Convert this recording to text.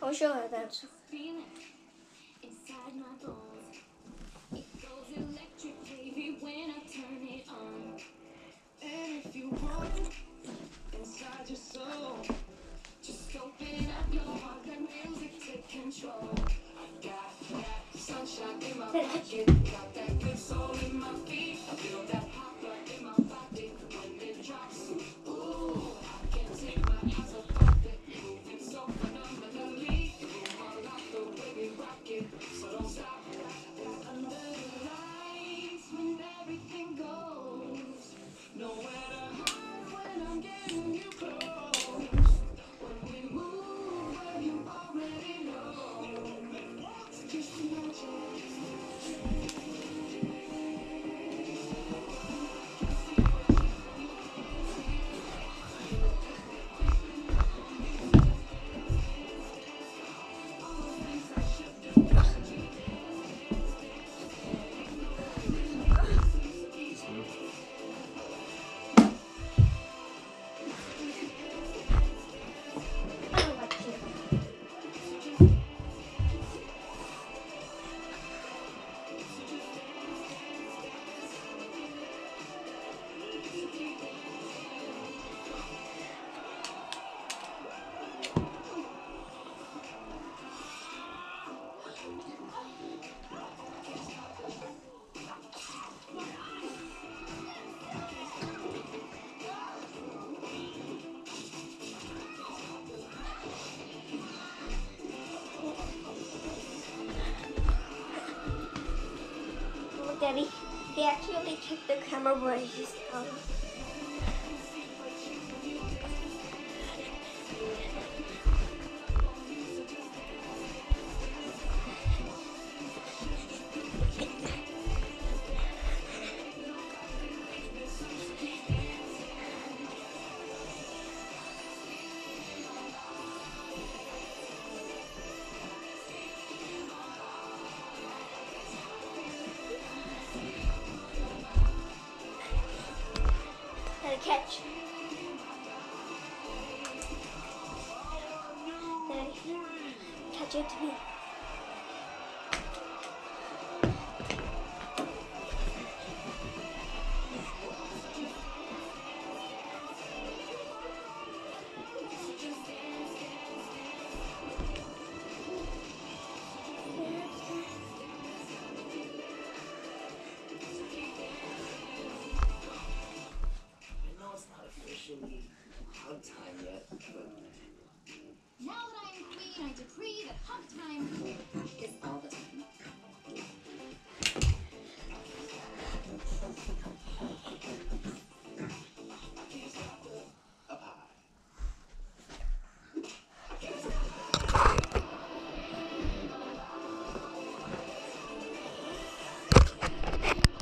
I'll show her that. Inside my bones, it goes electric, baby, when I turn it on. And if you want inside your soul, just open up your heart, let music take control. I got that sunshine in my pocket, got that good soul in my feet. I feel that hot blood in my body when it drops. Ooh, I can't take my eyes off of it, moving so phenomenally. I like the way we rock it, so don't stop. Under the lights when everything goes, nowhere to hide when I'm getting you close. When we move, well, you already know. Just imagine. Daddy, he actually took the camera, but he's catch. Daddy, catch it to me.